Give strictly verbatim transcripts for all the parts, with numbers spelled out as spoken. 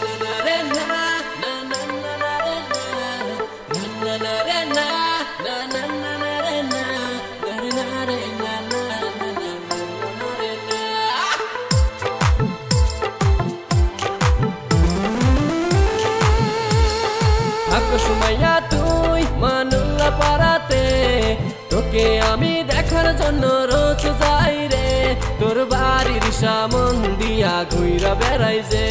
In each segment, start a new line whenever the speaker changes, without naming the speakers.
সুমাইয়া তুই মানুল্লা পাড়াতে তোকে আমি দেখার জন্য রোজ যাই রে তোর বাড়ির সামন দিয়া ঘুইরা বেড়াই যে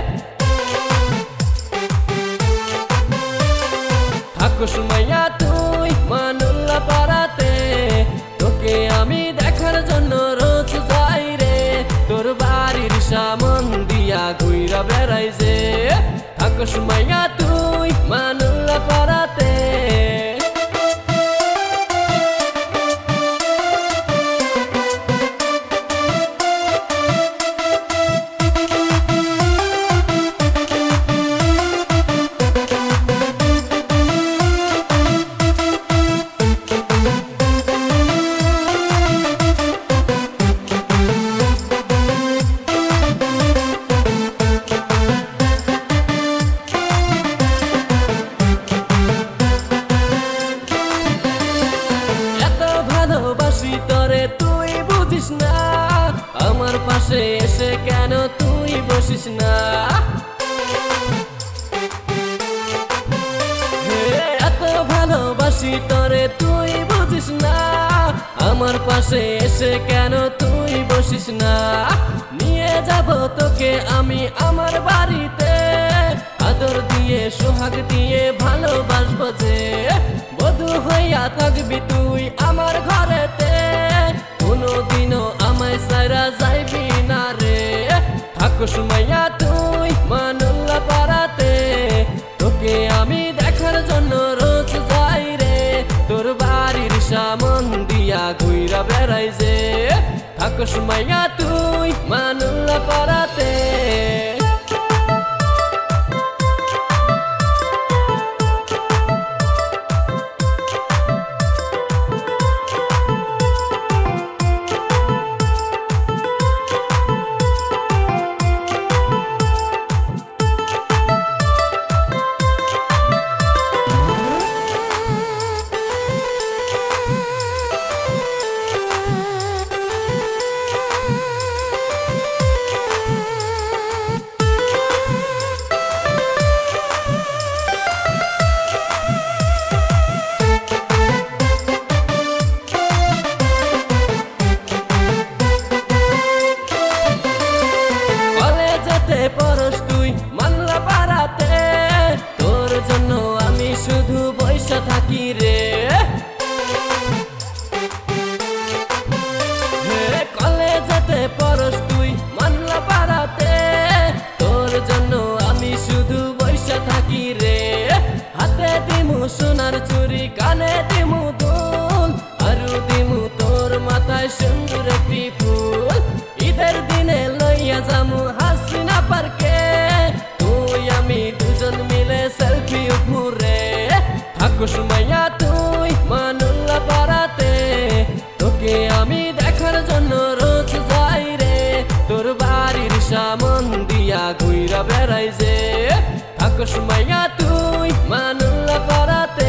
থাকো সুমাইয়া তুই মানুল্লা পাড়াতে তোকে আমি দেখার জন্য রোজ যাই রে তোর বাড়ির সামন দিয়া ঘুইরা বেড়াই যে থাকো সুমাইয়া তুই মানুল্লা পাড়াতে তরে তুই বুঝিস না আমার পাশে এসে কেন তুই বসিস না এত ভালোবাসি তরে তুই বুঝিস না আমার পাশে এসে কেন তুই বসিস না নিয়ে যাব তোকে আমি আমার বাড়িতে আদর দিয়ে সোহাগ দিয়ে ভালোবাসবো যে বধূ হইয়া থাকবি তুই আমার ঘরেতে কোনোদিনও আমায় সাইরা যাইবি না রে থাকো সুমাইয়া তুই মানুল্লা পাড়াতে তোকে আমি দেখার জন্য রোজ যাই রে তোর বাড়ির সামন দিয়া ঘুইরা বেড়াই যে থাকো সুমাইয়া তুই মানুল্লা পাড়াতে পরশ তুই মানলা পাড়াতে তোর জন্য আমি শুধু বইসা থাকি রে কলেজেতে পরশ তুই মানলা পাড়াতে তোর জন্য আমি শুধু বইসা থাকি রে হাতে দিমু সোনার চুরি কানে দিমু দুল আরু দিমু তোর মাথায় সুন্দর একটি ফুল ঈদের দিনে লইয়া যামু হাসিনা পার্কে তুই আমি দুজন মিলে সেলফি উঠমু রে থাকো সুমাইয়া তুই মানুল্লা পাড়াতে তোকে আমি দেখার জন্য রোজ যাই রে তোর বাড়ির সামন দিয়া ঘুইরা বেড়াই যে থাকো সুমাইয়া তুই মানুল্লা পাড়াতে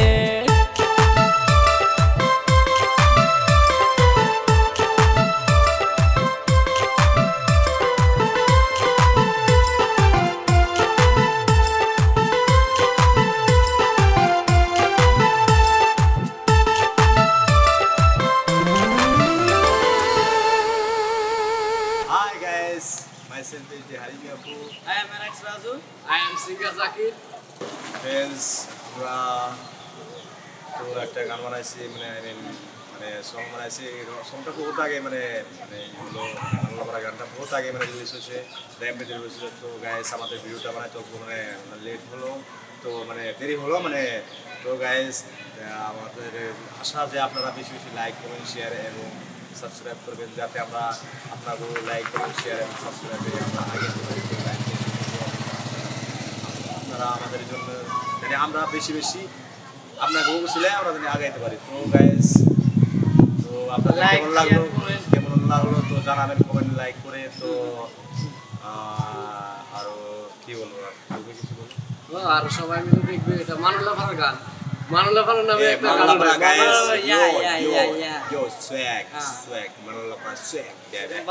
Myself is Harimi Apu.
I am Anax Razu. I am Singer Zakir.
Friends, আমরা তো একটা গান বানাইছি মানে আই মিন মানে সং বানাইছি সংটা বহুত আগে মানে মানে হলো বাংলা পড়া গানটা বহুত আগে মানে রিলিজ হয়েছে র্যাম্পে রিলিজ হয়েছে তো গাইস আমাদের ভিডিওটা বানাইতে মানে লেট হলো তো মানে দেরি হলো মানে তো গাইস আমাদের আশা যে আপনারা বেশি বেশি লাইক কমেন্ট শেয়ার এবং সাবস্ক্রাইব করবেন যাতে আমরা আপনাদের লাইক কমেন্ট শেয়ার এবং সাবস্ক্রাইবে আমরা আগে আপনারা আমাদের জন্য মানে আমরা বেশি বেশি আপনাকে বলছিলে আমরা জানি আগাইতে পারি তো গাইস তো আপনাদের কেমন লাগলো কেমন লাগলো তো জানাবেন কমেন্ট লাইক করে তো আরো কি বলবো বলবে কিছু বলো?
ও আর সবাই মিলে দেখবে এটা মানুলাপাড়ার গান মানুলাপাড়ার নামে
Eh,
একটা গান
Manolapara, guys.
বানানো-
Yo,
yeah, yeah,
yo,
yeah, yeah.
yo, swag,
Ah.
swag. Manolapara, swag. Yeah, yeah.